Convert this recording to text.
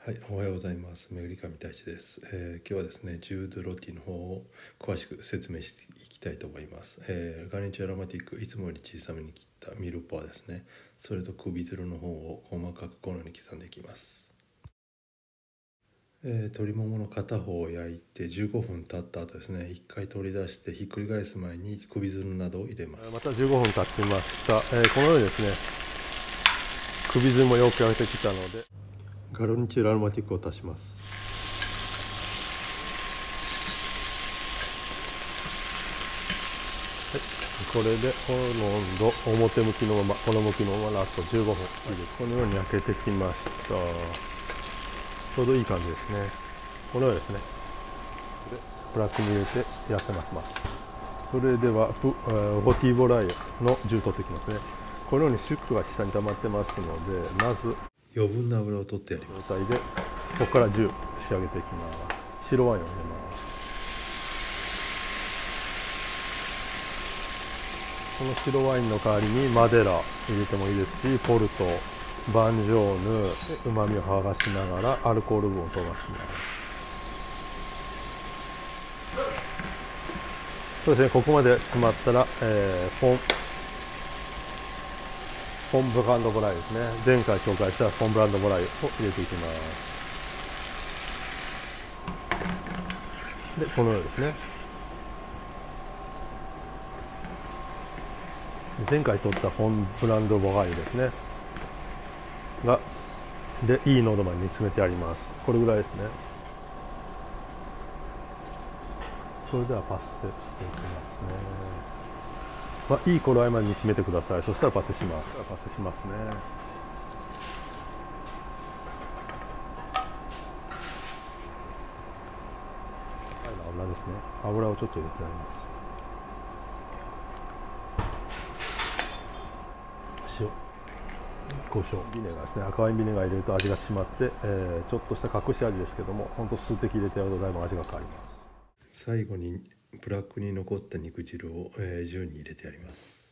はい、おはようございます。めぐりかみたいちです。今日はですね、ジュードロティの方を詳しく説明していきたいと思います。ガーニッチュアロマティック、いつもより小さめに切ったミルポアですね。それと首づるの方を細かくこのように刻んでいきます。鶏ももの片方を焼いて15分経った後ですね、一回取り出してひっくり返す前に首づるなどを入れます。 また15分経ちました。このようにですね、首づりもよく焼けてきたので、 ガルニチュアロマティックを足します。 これでこの温度、表向きのまま、この向きのままラスト15分、このように焼けてきました。ちょうどいい感じですね。このようにですね、ブラックに入れて痩せます。それではボティーボライユの10取っていきますね。このようにシュックが下に溜まってますので、まず余分な油を取ってやります。 状態でここから10仕上げていきます。白ワインを入れます。この白ワインの代わりにマデラ入れてもいいですし、ポルト、バンジョーヌ、うまみを剥がしながらアルコール分を飛ばします。そうですね、ここまで詰まったら、フォンブランドボライユですね。前回紹介したフォンブランドボライユを入れていきます。で、このようですね。前回取ったフォンブランドボライユですね。で、いい濃度まで煮詰めてあります。これぐらいですね。それではパスしていきますね。いい頃合いまで煮詰めてください。そしたらパスします。パスしますね。油ですね。油をちょっと入れてあります。塩、胡椒、ビネガーですね。赤ワインビネガー入れると味が締まって、ちょっとした隠し味ですけども、ほんと数滴入れてやるとだいぶ味が変わります。 最後にブラックに残った肉汁を、10に入れてやります。